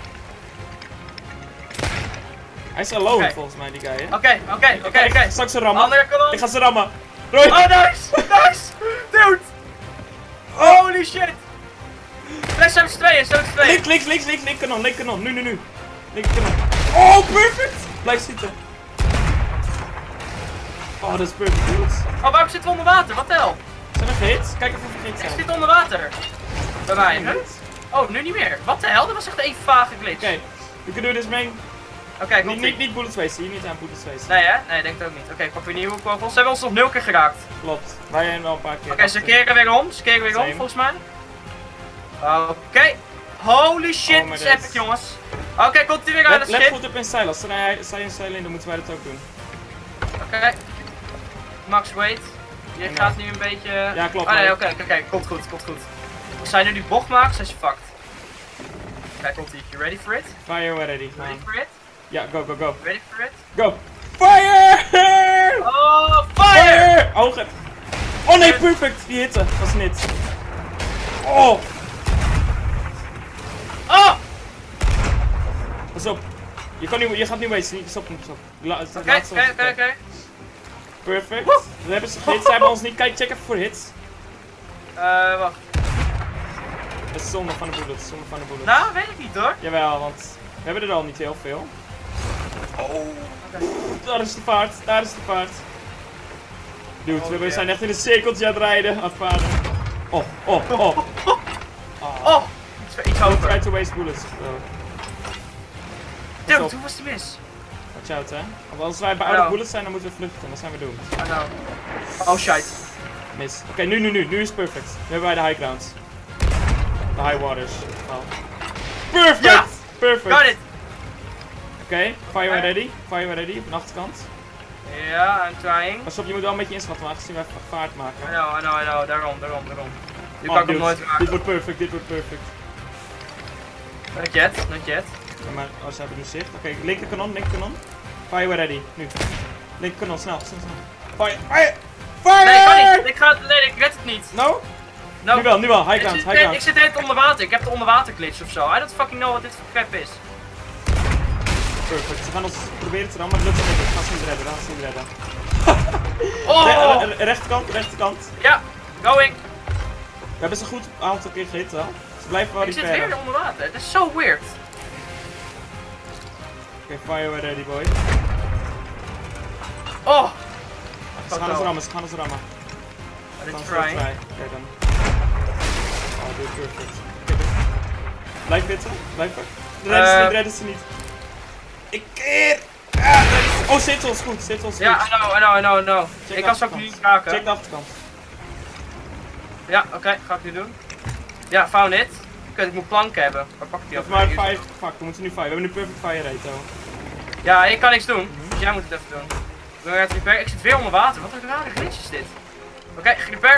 Speaker 2: Hij is alone
Speaker 1: Okay.
Speaker 2: volgens mij, die guy, hè?
Speaker 1: Oké, oké, oké, oké.
Speaker 2: Straks ze rammen.
Speaker 1: Andere kanon.
Speaker 2: Ik ga ze rammen. Roy!
Speaker 1: Oh, nice! Nice! Dude! Holy shit! Nee, zijn we z'n tweeën, zijn we z'n tweeën.
Speaker 2: Link, links, links, links, link kanon, link kanon. Nu, nu, nu. Link kanon. Oh, perfect! Blijf zitten. Oh, dat is perfect, dude.
Speaker 1: Oh, waarom zitten we onder water? Wat de hel?
Speaker 2: Zijn we gehit? Kijk even of we gehit
Speaker 1: Ik
Speaker 2: zijn.
Speaker 1: zit onder water. Bij mij, hè?
Speaker 2: Niet?
Speaker 1: Oh, nu niet meer. Wat de hel? Dat was echt even vage glitch.
Speaker 2: Oké, we kunnen dus main.
Speaker 1: Oké, okay,
Speaker 2: Niet, niet, niet bullet waste, hier niet aan bullet waste.
Speaker 1: Nee, hè? Nee, ik denk het ook niet. Oké, okay, pak weer nieuwe kogels. Ze hebben ons nog nul keer geraakt.
Speaker 2: Klopt, wij hebben wel een paar keer.
Speaker 1: Oké, okay, ze keren weer om. Ze keren weer
Speaker 2: Same.
Speaker 1: om, volgens mij. Oké. Okay. Holy shit,
Speaker 2: Oh,
Speaker 1: dit is
Speaker 2: dit-
Speaker 1: epic, jongens. Oké, okay, komt hij weer aan
Speaker 2: Let,
Speaker 1: het
Speaker 2: let
Speaker 1: schip.
Speaker 2: goed op in stijl. Als zij zij in stijl in, dan moeten wij dat ook doen.
Speaker 1: Oké. Okay. Max, wait. Je
Speaker 2: Ja.
Speaker 1: gaat nu een beetje...
Speaker 2: Ja, klopt.
Speaker 1: Oh nee,
Speaker 2: maar-
Speaker 1: oké, oké, oké. Komt goed, komt goed. Als zij nu die bocht maakt, zijn ze fucked. Kijk, komt ie. You ready for it?
Speaker 2: Fire, we're ready.
Speaker 1: Ready
Speaker 2: Gaan.
Speaker 1: for it?
Speaker 2: Ja, go, go, go.
Speaker 1: Ready for it?
Speaker 2: Go! Fire!
Speaker 1: Oh, fire!
Speaker 2: Ogen! Oh nee, perfect! Die hitte was niet. Oh!
Speaker 1: Oh!
Speaker 2: Pas op. Je, kan nu, je gaat nu wezen. Niet- Stop, stop. La- het
Speaker 1: Oké,
Speaker 2: laatste was-
Speaker 1: oké, oké, oké.
Speaker 2: Perfect.
Speaker 1: Woe!
Speaker 2: We hebben ze gehit. Ze hebben ons niet. Kijk, check even voor hits.
Speaker 1: Eh, wacht.
Speaker 2: Dat is zonde van de bullets. Zonde van de bullets.
Speaker 1: Nou, weet ik niet hoor.
Speaker 2: Jawel, want we hebben er al niet heel veel.
Speaker 1: Oh.
Speaker 2: Daar is de paard. Daar is de paard. Dude,
Speaker 1: Oh,
Speaker 2: we
Speaker 1: yeah.
Speaker 2: zijn echt in een cirkeltje aan het rijden. Aan het varen. Oh, oh, oh. Oh.
Speaker 1: Oh! Iets, iets
Speaker 2: Don't
Speaker 1: hoger.
Speaker 2: try to waste bullets. bro.
Speaker 1: Dude,
Speaker 2: Pas op.
Speaker 1: hoe was die mis?
Speaker 2: Watch out, hè. Want als wij bij
Speaker 1: Nou.
Speaker 2: oude bullets zijn, dan moeten we vluchten. Dan zijn we doomed.
Speaker 1: I know. Oh shit.
Speaker 2: Mis. Oké, nu, nu, nu. Nu is het perfect. Nu hebben wij de high grounds. De high waters. Oh. Perfect!
Speaker 1: Ja!
Speaker 2: Perfect!
Speaker 1: Got it!
Speaker 2: Oké, fire when ready. Fire when ready op de achterkant.
Speaker 1: Ja, I'm trying.
Speaker 2: Pas op, je moet wel een beetje inschatten, maar aangezien wij vaart
Speaker 1: I
Speaker 2: maken.
Speaker 1: know, I know, I know. Daarom, daarom, daarom. Nu
Speaker 2: Oh,
Speaker 1: kan ik hem
Speaker 2: dude,
Speaker 1: nooit
Speaker 2: dit
Speaker 1: raken.
Speaker 2: wordt perfect, dit wordt perfect.
Speaker 1: Not yet, not yet.
Speaker 2: Ja, maar oh, ze hebben nu zicht. Oké, okay, linker kanon, linker kanon. Fire when ready, nu. Linker kanon, snel, snel, snel. Fire, fire! Fire!
Speaker 1: Nee, ik kan niet. Ik ga, nee, ik red het niet.
Speaker 2: No?
Speaker 1: No.
Speaker 2: Nu wel, nu wel. High
Speaker 1: Ik
Speaker 2: ground,
Speaker 1: zit,
Speaker 2: high
Speaker 1: ik
Speaker 2: ground.
Speaker 1: zit net onder water. Ik heb de onderwater glitch of zo. I don't fucking know what dit voor crap is.
Speaker 2: Perfect. Ze gaan ons proberen te rammen, maar dat lukt niet. Gaan ze niet redden, gaan ze niet redden.
Speaker 1: Oh!
Speaker 2: Re re rechterkant, rechterkant.
Speaker 1: Ja, going.
Speaker 2: We hebben ze goed een aantal keer gehit wel. Ze blijven wel
Speaker 1: Ik zit
Speaker 2: repairen.
Speaker 1: weer onder water. Het is zo weird.
Speaker 2: Oké, okay, fire when ready, boy.
Speaker 1: Oh!
Speaker 2: Ze gaan ons rammen, ze gaan ons rammen.
Speaker 1: Dit
Speaker 2: Gaan
Speaker 1: is
Speaker 2: ze wel
Speaker 1: trying.
Speaker 2: try. Oké dan. Oh, dit is perfect. Okay, blijf hitten, blijf er. Redden ze
Speaker 1: Eh.
Speaker 2: niet, redden ze niet. Ik keer! Ah, oh, zit ons goed, zit ons goed.
Speaker 1: Ja, I know, I know, I know, I know.
Speaker 2: Check
Speaker 1: Ik
Speaker 2: de
Speaker 1: kan ze ook
Speaker 2: achterkant.
Speaker 1: niet raken.
Speaker 2: Check de achterkant.
Speaker 1: Ja, oké, okay, ga ik nu doen. Ja, found it. Kut, ik moet planken hebben. Waar pak ik die
Speaker 2: Even
Speaker 1: op?
Speaker 2: maar vijf. Fuck, we moeten nu vijf. We hebben nu perfect fire rate, hoor.
Speaker 1: Ja, ik kan niks doen. Dus jij moet het even doen. Ik ben het repair. Ik zit weer onder water. Wat een rare glitch is dit. Oké, okay, gerepaird.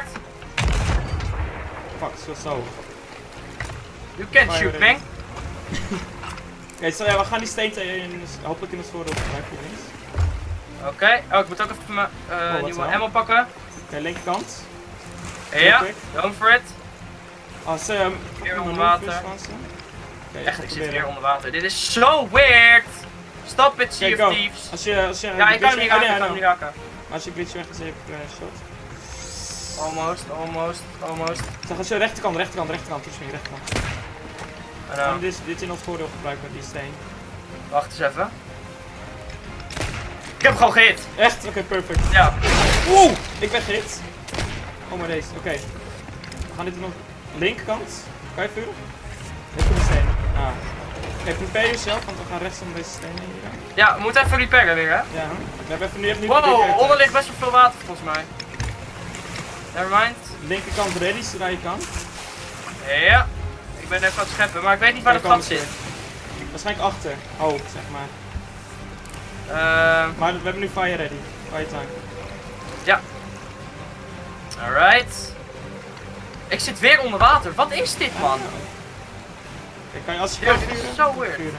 Speaker 2: Fuck, zo zo.
Speaker 1: You can
Speaker 2: Fire
Speaker 1: shoot,
Speaker 2: rate.
Speaker 1: bang.
Speaker 2: Oké, so, ja, we gaan die steen in, hopelijk in het voordeel gebruiken links.
Speaker 1: Oké, okay. Oh, ik moet ook even mijn uh,
Speaker 2: Oh, wat
Speaker 1: nieuwe
Speaker 2: wel?
Speaker 1: ammo pakken.
Speaker 2: Oké, okay, linkerkant.
Speaker 1: Ja,
Speaker 2: quick.
Speaker 1: going for it.
Speaker 2: Als ze... Um,
Speaker 1: Weer onder water.
Speaker 2: Oké,
Speaker 1: Echt, ik zit weer onder water. Dit is zo weird. Stop it, Sea
Speaker 2: Oké,
Speaker 1: of
Speaker 2: go.
Speaker 1: Thieves.
Speaker 2: Als je... Als je
Speaker 1: Ja, ik kan hem niet
Speaker 2: oh,
Speaker 1: raken,
Speaker 2: nee,
Speaker 1: ik kan hem
Speaker 2: I
Speaker 1: niet
Speaker 2: know.
Speaker 1: raken.
Speaker 2: Maar als je glitch weg is, heb ik een shot.
Speaker 1: Almost, almost, almost.
Speaker 2: Zeg, als je rechterkant, rechterkant, rechterkant, dus rechterkant.
Speaker 1: I know.
Speaker 2: En dit, dit in ons voordeel gebruiken, die steen.
Speaker 1: Wacht eens even. Ik heb hem gewoon gehit.
Speaker 2: Echt? Oké, okay, perfect.
Speaker 1: Ja.
Speaker 2: Oeh, ik ben gehit. Oh, maar deze. Oké. Okay. We gaan dit nog linkerkant. Kan je vuren? Even de steen. Ah. Oké, okay, prepare jezelf, want we gaan rechts om deze steen heen gaan.
Speaker 1: Ja, we moeten even repairen weer, hè?
Speaker 2: Ja. We hebben even nu even nu.
Speaker 1: Wow, onder ligt best wel veel water volgens mij. Nevermind.
Speaker 2: Linkerkant ready, zodra je kan.
Speaker 1: Ja. Ik ben even aan het scheppen, maar ik weet niet waar het gat zit.
Speaker 2: Waarschijnlijk achter. Oh, zeg maar.
Speaker 1: Uh,
Speaker 2: maar we hebben nu fire ready. Fire time.
Speaker 1: Ja. Alright. Ik zit weer onder water. Wat is dit, man?
Speaker 2: Ik kan je als je
Speaker 1: ja,
Speaker 2: kan
Speaker 1: dit
Speaker 2: vuren.
Speaker 1: is zo weird.
Speaker 2: Vuren.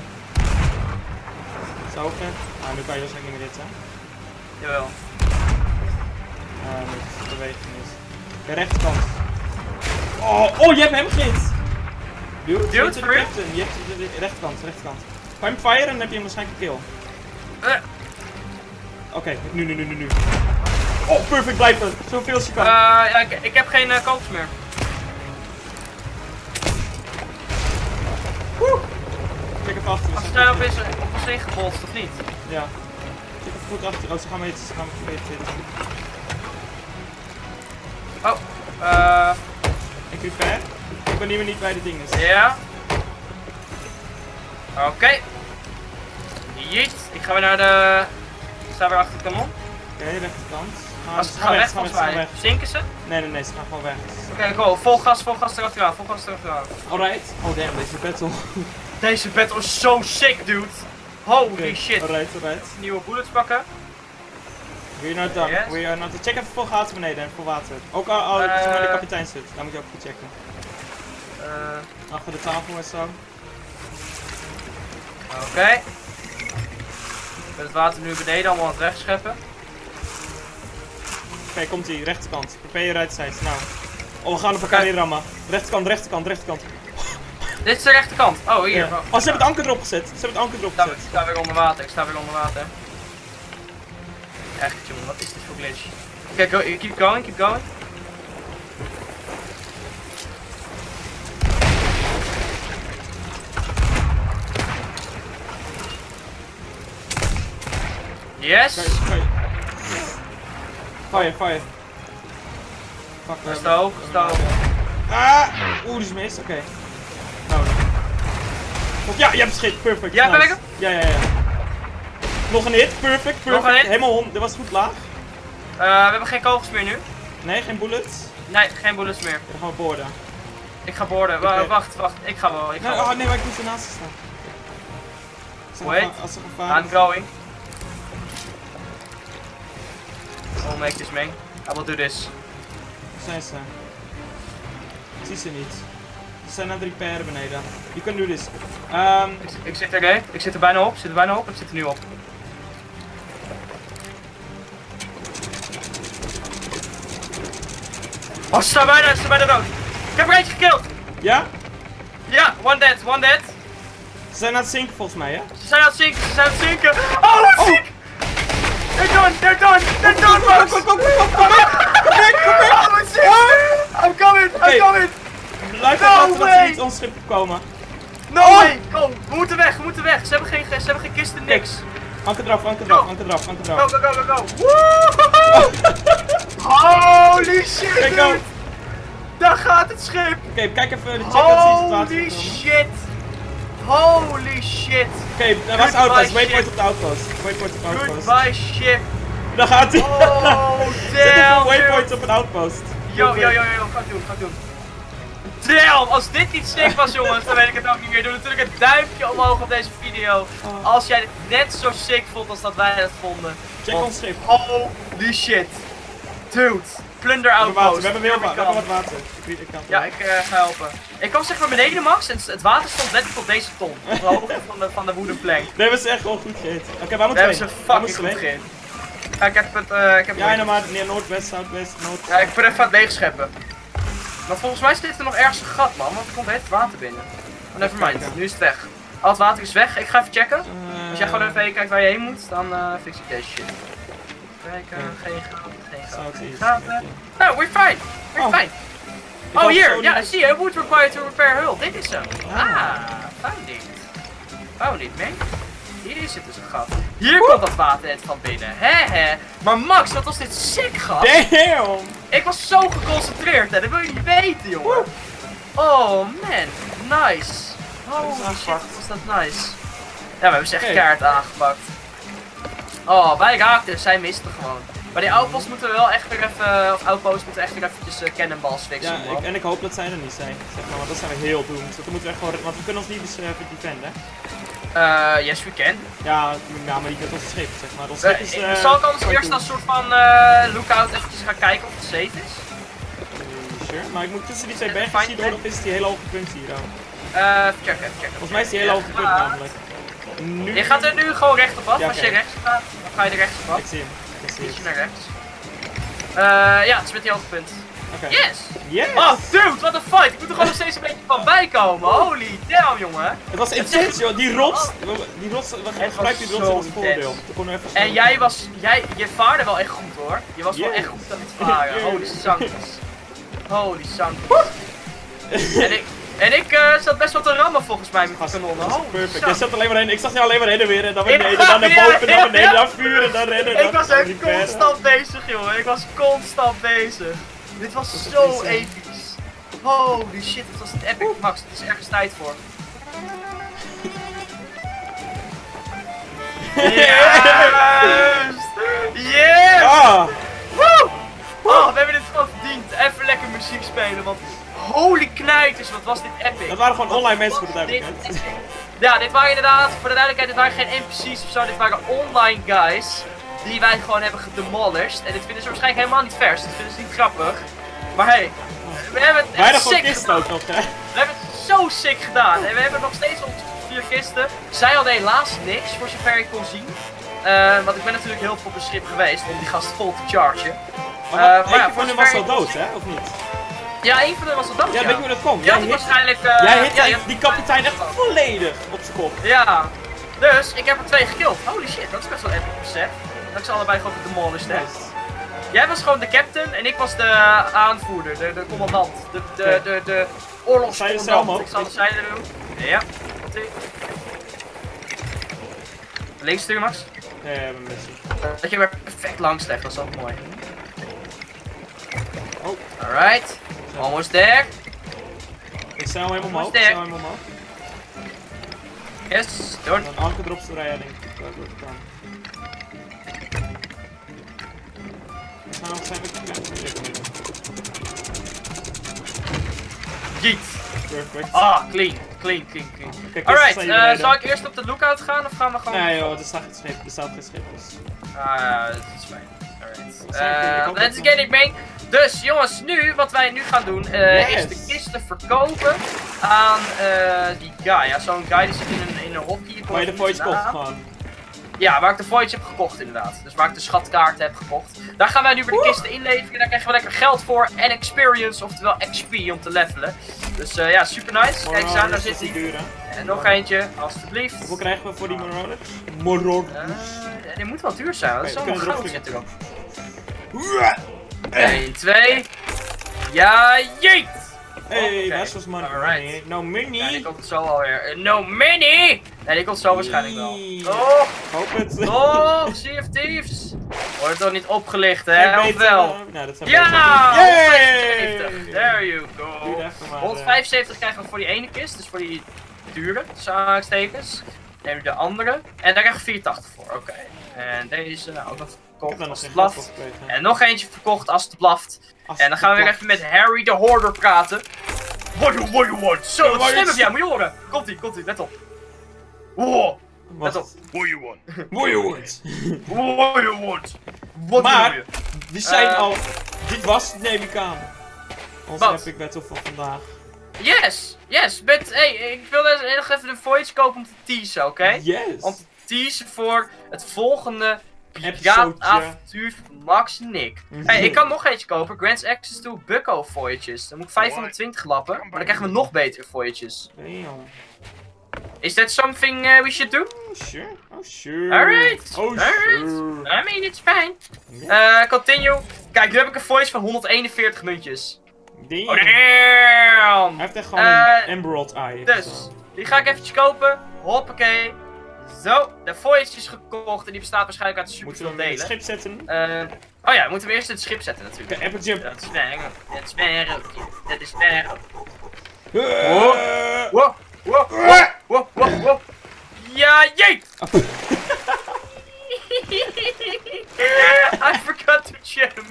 Speaker 2: Zo oké. Nou, nu kan je waarschijnlijk niet meer dit, hè?
Speaker 1: Jawel.
Speaker 2: Ah, uh, dat beweging is. De rechterkant. Oh, oh, je hebt hem gehit! Dude,
Speaker 1: Dude,
Speaker 2: de captain. Je hebt de, de, de rechterkant, rechterkant. Kan je hem fire en dan heb je hem waarschijnlijk een kill.
Speaker 1: Uh.
Speaker 2: Oké, okay, nu, nu, nu, nu, nu. Oh, perfect, blijf er. Zoveel als je kan.
Speaker 1: Uh, ja, ik, ik heb geen uh, kogels meer.
Speaker 2: Woe! Kijk even achter.
Speaker 1: Als ze daarop is, op ons ingebotst of niet?
Speaker 2: Ja. Kijk even goed achter. Oh, ze gaan me iets. Ze gaan me iets.
Speaker 1: Oh, uh.
Speaker 2: Ik repair. Ik ben niet meer niet bij de dingen.
Speaker 1: Ja. Oké. Okay. Jeet. Ik ga weer naar de... Ik sta weer achter de kanon.
Speaker 2: Oké, okay, rechterkant.
Speaker 1: Ah, Als ze gaan weg, volgens mij. Zinken ze?
Speaker 2: Nee, nee, nee, ze gaan gewoon weg.
Speaker 1: Oké, okay, go. Vol gas, vol gas erachteraan, vol gas erachteraan.
Speaker 2: Alright. Oh damn, deze battle.
Speaker 1: Deze battle is zo sick, dude. Holy okay. shit.
Speaker 2: Alright, alright.
Speaker 1: Nieuwe bullets pakken.
Speaker 2: We are not done.
Speaker 1: Yes.
Speaker 2: We are not done. Check even vol gaten beneden en vol water. Ook al, al uh, waar de kapitein zit. Daar moet je ook goed checken.
Speaker 1: Uh,
Speaker 2: Achter de tafel en zo.
Speaker 1: Oké. Okay. Met het water nu beneden allemaal aan het wegscheppen.
Speaker 2: Oké, okay, komt ie. Rechterkant. Prepare je right side. Nou. Oh, we gaan op elkaar inrammen. Rechterkant, rechterkant, rechterkant.
Speaker 1: Dit is de rechterkant. Oh, hier.
Speaker 2: Ja. Oh, ze hebben het anker erop gezet. Ze hebben het anker erop gezet.
Speaker 1: Ik sta weer onder water. Ik sta weer onder water. Echt, jongen. Wat is dit voor glitch? Oké, okay, keep going, keep going. Yes!
Speaker 2: Okay, okay. Fire, fire.
Speaker 1: Fuck, dat is te hoog, dat is te hoog.
Speaker 2: Ah! Oeh, die is mis, oké. Okay. Nou, ja, je hebt geschikt, perfect.
Speaker 1: Ja,
Speaker 2: nice.
Speaker 1: ben ik hem?
Speaker 2: Ja, ja, ja. Nog een hit, perfect, perfect.
Speaker 1: Nog een hit?
Speaker 2: Helemaal hond, dat was goed laag.
Speaker 1: Uh, we hebben geen kogels meer nu.
Speaker 2: Nee, geen bullets?
Speaker 1: Nee, geen bullets meer.
Speaker 2: Dan gaan we boorden.
Speaker 1: Ik ga boorden, okay. wacht, wacht, ik ga wel. Ik ga
Speaker 2: nee,
Speaker 1: wel.
Speaker 2: Oh nee, maar ik moet ernaast staan.
Speaker 1: Wait,
Speaker 2: als ze gevaar
Speaker 1: I'm going. I'll make this man. I will do this.
Speaker 2: Waar zijn ze? Ik zie ze niet. Ze zijn aan het repairen beneden. You can do this. Um,
Speaker 1: ik, ik zit er, okay. Ik zit er bijna op, ik zit er bijna op, ik zit er nu op. Oh, ze staan bijna, ze staan bijna dood. Ik heb er eentje gekillt.
Speaker 2: Ja?
Speaker 1: Ja, one dead, one dead.
Speaker 2: Ze zijn aan het zinken volgens mij, hè?
Speaker 1: Ze zijn aan het zinken, ze zijn aan het zinken. Oh, wat oh. ziek! They're done, they're done, they're done, Max!
Speaker 2: Kom, kom, kom, kom, kom, kom, kom,
Speaker 1: oh, wat ziek! I'm coming, I'm okay. coming!
Speaker 2: Blijf no wachten dat ze niet ons schip komen.
Speaker 1: No oh. way! Kom, we moeten weg, we moeten weg. Ze hebben geen, ze hebben geen kisten, niks.
Speaker 2: Anker eraf, anker eraf, anker eraf, anker eraf.
Speaker 1: Go, go, go, go, go! Woehoe! Holy shit,
Speaker 2: Kijk,
Speaker 1: dude! Daar gaat het schip!
Speaker 2: Oké, okay, kijk even, check dat ze iets water
Speaker 1: Holy shit! Holy shit!
Speaker 2: Oké, okay, dat was outpost. Waypoint op de outpost. Waypoint op de outpost.
Speaker 1: Goodbye ship!
Speaker 2: Daar gaat hij!
Speaker 1: Oh, damn!
Speaker 2: Zet even waypoint op een outpost.
Speaker 1: Yo, yo, yo, yo, ga het doen, ga het doen. Damn! Als dit niet sick was, jongens, dan weet ik het ook niet meer. Doe natuurlijk een duimpje omhoog op deze video. Oh. Als jij dit net zo sick vond als dat wij het vonden.
Speaker 2: Check Want, ons schip.
Speaker 1: Holy shit! Dude! Plunder outpost.
Speaker 2: We hebben weer wat, we hebben wat water. Ik, ik kan
Speaker 1: ja, ik uh, ga helpen. Ik kwam zeg maar beneden, Max, en het water stond letterlijk op deze ton. Op de hoogte van de, van de wooden plank.
Speaker 2: Dat hebben ze echt wel goed gegeten. Oké, okay, waar moeten we heen?
Speaker 1: Dat hebben ze fucking goed gegeten. Ja, ik heb het, uh, ik heb
Speaker 2: ja, normaal, nee, noordwest, zuidwest, noord.
Speaker 1: Ja, ik ben even aan het leegscheppen. Maar volgens mij zit er nog ergens een gat, man, want er komt het water binnen. Oh, nevermind, nu is het weg. Al het water is weg, ik ga even checken. Uh, Als jij gewoon even kijkt waar je heen moet, dan uh, fix ik deze shit. Kijken, uh, geen gaten, geen gaten, geen gaten. No, we're fine, we're oh. fine. Oh, hier, ja, zie je, wood required to repair hull, dit is zo. Ah. found it. Found it, man. Hier zit dus een gat. Hier komt dat water net van binnen. Hè hè. Maar Max, wat was dit sick, gast?
Speaker 2: Damn!
Speaker 1: Ik was zo geconcentreerd, hè. Dat wil je niet weten, jongen. Oh, man. Nice. Holy shit, wat was dat nice. Ja, we hebben ze echt
Speaker 2: Hey.
Speaker 1: kaart aangepakt. Oh, wij raakten, zij misten gewoon. Maar die outposts moeten we wel echt weer even, of outposts moeten echt weer eventjes uh, cannonballs fixen.
Speaker 2: Ja,
Speaker 1: man.
Speaker 2: ik, en ik hoop dat zij er niet zijn. Zeg maar, want dat zijn we heel doomed. Dan moeten we echt gewoon, want we kunnen ons niet eens uh, defenden.
Speaker 1: Uh, yes, we can.
Speaker 2: Ja, ja, maar die kunt ons schip, zeg maar. Ons
Speaker 1: Uh,
Speaker 2: schip is, uh,
Speaker 1: zal ik anders
Speaker 2: quite
Speaker 1: eerst als
Speaker 2: doomed.
Speaker 1: soort van uh, lookout eventjes gaan kijken of het safe is?
Speaker 2: Uh, sure, maar ik moet tussen die twee
Speaker 1: Fine,
Speaker 2: bergen zien
Speaker 1: fine.
Speaker 2: of is die hele hoge punt hier dan.
Speaker 1: Uh, even checken, even checken.
Speaker 2: Volgens mij is die hele hoge punt
Speaker 1: Ja.
Speaker 2: namelijk. Nu...
Speaker 1: Je gaat er nu gewoon recht op af.
Speaker 2: Ja,
Speaker 1: Als
Speaker 2: oké.
Speaker 1: je rechts gaat, dan ga je er rechts op af.
Speaker 2: Ik zie hem. Ik zie
Speaker 1: Ietsje
Speaker 2: hem.
Speaker 1: naar rechts. Uh, ja, het is met die hoogtepunt.
Speaker 2: Oké.
Speaker 1: Yes!
Speaker 2: Yes!
Speaker 1: Oh, dude, wat een fight! Ik moet er gewoon nog steeds een beetje van bijkomen. Holy damn, jongen.
Speaker 2: Het was intens, joh. Die rots, die rots, we
Speaker 1: was
Speaker 2: gebruiken die rots
Speaker 1: zo
Speaker 2: als voordeel.
Speaker 1: intens.
Speaker 2: We konden even
Speaker 1: En jij was, jij, je vaarde wel echt goed hoor. Je was wel
Speaker 2: Yes.
Speaker 1: echt goed aan het varen.
Speaker 2: Yes.
Speaker 1: Holy sanctus. Holy sanctus. En ik, en ik uh, zat best wel te rammen volgens mij met die kanonnen. Holy
Speaker 2: Perfect. Jij
Speaker 1: sanctus.
Speaker 2: zat alleen maar heen. Ik zag jou alleen maar heen en weer. En dan
Speaker 1: Ja,
Speaker 2: beneden, dan naar
Speaker 1: ja,
Speaker 2: boven, dan
Speaker 1: ja,
Speaker 2: beneden,
Speaker 1: ja.
Speaker 2: dan vuren, dan rennen.
Speaker 1: Ik
Speaker 2: dan
Speaker 1: was echt
Speaker 2: repairen.
Speaker 1: constant bezig, jongen. Ik was constant bezig. Dit was
Speaker 2: Dat is
Speaker 1: zo
Speaker 2: insane.
Speaker 1: episch. Holy shit, wat was dit epic, Max. Het is ergens tijd voor. Juist! Yes!
Speaker 2: Ah!
Speaker 1: Woe! Oh, we hebben dit gewoon verdiend. Even lekker muziek spelen, want holy knijters, wat was dit epic.
Speaker 2: Dat waren gewoon online mensen voor de
Speaker 1: Dit-
Speaker 2: duidelijkheid.
Speaker 1: Ja, dit waren inderdaad, voor de duidelijkheid, dit waren geen N P C's of zo, dit waren online guys. Die wij gewoon hebben gedemolished. En dit vinden ze waarschijnlijk helemaal niet vers, dit vinden ze niet grappig. Maar hey, we hebben het
Speaker 2: Bijna
Speaker 1: echt
Speaker 2: gewoon
Speaker 1: sick
Speaker 2: kisten
Speaker 1: gedaan.
Speaker 2: ook nog, hè?
Speaker 1: We hebben het zo sick gedaan. En we hebben nog steeds onze vier kisten. Zij hadden helaas niks, voor zover ik kon zien. Uh, want ik ben natuurlijk heel veel op een schip geweest om die gast vol te chargen.
Speaker 2: Maar
Speaker 1: Uh,
Speaker 2: wat,
Speaker 1: maar ja,
Speaker 2: één
Speaker 1: voor
Speaker 2: van hen was
Speaker 1: zover
Speaker 2: al
Speaker 1: ik kon
Speaker 2: dood,
Speaker 1: zien-
Speaker 2: hè? Of niet?
Speaker 1: Ja, één van hen was al dood.
Speaker 2: Ja, weet je hoe dat komt?
Speaker 1: Ja,
Speaker 2: Jij
Speaker 1: die
Speaker 2: hit,
Speaker 1: waarschijnlijk. Uh,
Speaker 2: jij hit
Speaker 1: ja,
Speaker 2: die-
Speaker 1: ja,
Speaker 2: die kapitein echt volledig op zijn kop.
Speaker 1: Ja, dus ik heb er twee gekilld. Holy shit, dat is best wel epic besef. Dat ik ze allebei gewoon gedemolished heb.
Speaker 2: Nice.
Speaker 1: Jij was gewoon de captain en ik was de aanvoerder, de, de commandant, de, de,
Speaker 2: Oké.
Speaker 1: de, de
Speaker 2: Zij de cel omhoog.
Speaker 1: oorlogscommandant. Ik zal de zijde doen. Ja, komt ie. Links stuur, Max.
Speaker 2: Ja, ja, mijn missie.
Speaker 1: Dat je weer perfect langs legt, dat is ook mooi.
Speaker 2: Oh,
Speaker 1: Alright, almost there.
Speaker 2: ik zeil hem omhoog. Ik
Speaker 1: sterk.
Speaker 2: zeil hem omhoog.
Speaker 1: Yes, door.
Speaker 2: En dan anker erop te rijden, denk ik. Dat wordt kan. We gaan waarschijnlijk een klein beetje doen.
Speaker 1: Yeet.
Speaker 2: Perfect.
Speaker 1: Ah, clean, clean, clean, clean.
Speaker 2: Kijk,
Speaker 1: Alright,
Speaker 2: eerst zijn
Speaker 1: uh,
Speaker 2: beneden.
Speaker 1: zal ik eerst op de lookout gaan of gaan we gewoon...
Speaker 2: Nee joh, er staat geen schip. Er staat geen schip. Dus.
Speaker 1: Ah, dat is fijn. Alright.
Speaker 2: Zou ik- ik
Speaker 1: Uh,
Speaker 2: hoop
Speaker 1: let's
Speaker 2: dat-
Speaker 1: get it, man. Dus jongens, nu, wat wij nu gaan doen, uh,
Speaker 2: Yes.
Speaker 1: is de kisten verkopen aan uh, die guy. Ja, zo'n guy die zit in een, in een hockey. ik
Speaker 2: Maar je
Speaker 1: hoor
Speaker 2: de voice
Speaker 1: zijn
Speaker 2: kocht
Speaker 1: naam.
Speaker 2: gewoon.
Speaker 1: Ja, waar ik de Voyage heb gekocht inderdaad. Dus waar ik de schatkaart heb gekocht. Daar gaan wij nu weer de kisten inleveren. Daar krijgen we lekker geld voor en experience, oftewel X P om te levelen. Dus uh, ja, super nice. Kijk eens aan, daar zit
Speaker 2: die
Speaker 1: hij.
Speaker 2: duren.
Speaker 1: En nog eentje, alstublieft.
Speaker 2: Hoeveel krijgen we voor die Marauders? Marauders.
Speaker 1: Uh, die moet wel duur zijn, dat is
Speaker 2: Oké, we
Speaker 1: allemaal
Speaker 2: kunnen
Speaker 1: goud
Speaker 2: erop
Speaker 1: zit erop. één, twee. Ja, jeet!
Speaker 2: Hey,
Speaker 1: Oké,
Speaker 2: dat was money.
Speaker 1: alright.
Speaker 2: No
Speaker 1: Ja, die
Speaker 2: money.
Speaker 1: komt zo alweer. Uh, no mini! Nee, die komt zo waarschijnlijk wel.
Speaker 2: Yee.
Speaker 1: Oh,
Speaker 2: Hoop het.
Speaker 1: oh, Sea of Thieves! Wordt toch niet opgelicht, hè?
Speaker 2: En
Speaker 1: Of
Speaker 2: beter,
Speaker 1: wel?
Speaker 2: uh, Nou, dat zijn
Speaker 1: Ja!
Speaker 2: beter.
Speaker 1: honderdvijfenzeventig.
Speaker 2: Yay!
Speaker 1: There you
Speaker 2: Duurde
Speaker 1: go.
Speaker 2: even, maar, uh,
Speaker 1: honderdvijfenzeventig krijgen we voor die ene kist, dus voor die dure, tussen aanhalingstekens. Neem de andere. En daar krijgen we vierentachtig voor, oké. En deze nou, ook nog
Speaker 2: Ik heb
Speaker 1: verkocht
Speaker 2: daar nog
Speaker 1: als
Speaker 2: geen
Speaker 1: het
Speaker 2: geld voor
Speaker 1: blaft.
Speaker 2: gekregen.
Speaker 1: En nog eentje verkocht als het blaft.
Speaker 2: Als
Speaker 1: En dan gaan we weer
Speaker 2: het
Speaker 1: even met Harry de Hoarder praten. What you, what you want? Zo, wat
Speaker 2: What
Speaker 1: stem
Speaker 2: you-
Speaker 1: heb jij? Moet je horen. Komt-ie, komt-ie, let op. Wow,
Speaker 2: Wacht.
Speaker 1: let op.
Speaker 3: What you want?
Speaker 2: Mooi jongens.
Speaker 1: What you want? Wat
Speaker 2: Maar-
Speaker 1: wil je?
Speaker 2: We zijn
Speaker 1: Eh.
Speaker 2: al. Dit was het, neem ik aan. Onze
Speaker 1: Wat?
Speaker 2: epic battle van vandaag.
Speaker 1: Yes, yes, but hey, ik wil dus nog even een voice kopen om te teasen, oké?
Speaker 2: Yes.
Speaker 1: Om te teasen voor het volgende
Speaker 2: Episodeje.
Speaker 1: piratenavontuur van Max en Nick. Hey, ik kan nog eentje kopen, Grants Access to Bucko voyages. Dan moet ik vijfhonderdtwintig lappen, maar dan krijgen we nog betere voyages.
Speaker 2: Damn.
Speaker 1: Is that something uh, we should do?
Speaker 2: Oh sure. Oh sure.
Speaker 1: Alright,
Speaker 2: Oh
Speaker 1: alright.
Speaker 2: sure.
Speaker 1: I mean, it's fine.
Speaker 2: Ja.
Speaker 1: Uh, continue. Kijk, nu heb ik een voice van honderdeenenveertig muntjes.
Speaker 2: Damn.
Speaker 1: Oh, damn!
Speaker 2: Hij heeft echt gewoon
Speaker 1: Eh,
Speaker 2: een emerald eye.
Speaker 1: Dus, Die ga ik eventjes kopen. Hoppakee. Zo, de Voyage is gekocht en die bestaat waarschijnlijk uit
Speaker 2: Moeten
Speaker 1: superveel
Speaker 2: we hem in het
Speaker 1: delen.
Speaker 2: schip zetten?
Speaker 1: Uh, oh ja, moeten we eerst het schip zetten natuurlijk.
Speaker 2: Oké, Apple Jump.
Speaker 1: Dat is ver, dat is ver, dat is ver.
Speaker 2: Uh,
Speaker 1: Wow, wow, wow, wow, wow, wow. Ja, jee! I forgot to jump.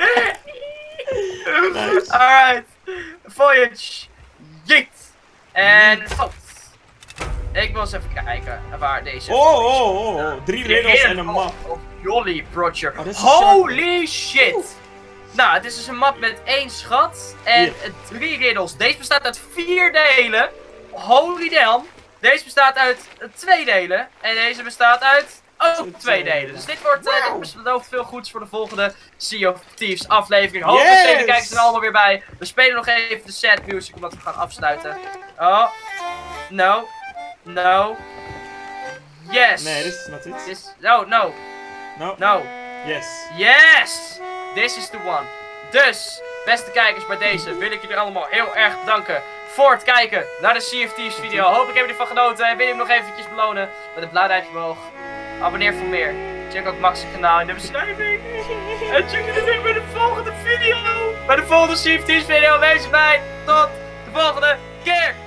Speaker 2: Nice.
Speaker 1: Alright, Voyage, jeet. En fout. Ik wil eens even kijken waar deze...
Speaker 2: Oh, oh, oh, oh. Drie riddles en een map.
Speaker 1: Of Jolly Project.
Speaker 2: Oh, dat is
Speaker 1: Holy shit! Oeh. Nou, het is dus een map met één schat en
Speaker 2: Yeah.
Speaker 1: drie riddles. Deze bestaat uit vier delen. Holy damn. Deze bestaat uit twee delen. En deze bestaat uit ook twee delen. Dus dit wordt uh,
Speaker 2: Wow.
Speaker 1: dit belooft veel goeds voor de volgende Sea of Thieves aflevering. Hopelijk
Speaker 2: Yes.
Speaker 1: zijn de kijkers er allemaal weer bij. We spelen nog even de sad music omdat we gaan afsluiten. Oh. No. No. Yes.
Speaker 2: Nee, dit is not it.
Speaker 1: This, no, no.
Speaker 2: No.
Speaker 1: No.
Speaker 2: Yes.
Speaker 1: Yes! This is the one. Dus, beste kijkers bij deze, wil ik jullie allemaal heel erg bedanken voor het kijken naar de Sea of Thieves video. Hopelijk hebben jullie ervan genoten en wil je hem nog eventjes belonen met een blauw duimpje omhoog. Abonneer voor meer. Check ook Max' kanaal in de beschrijving. En check jullie weer bij de volgende video. Bij de volgende Sea of Thieves video. Wees erbij. Tot de volgende keer.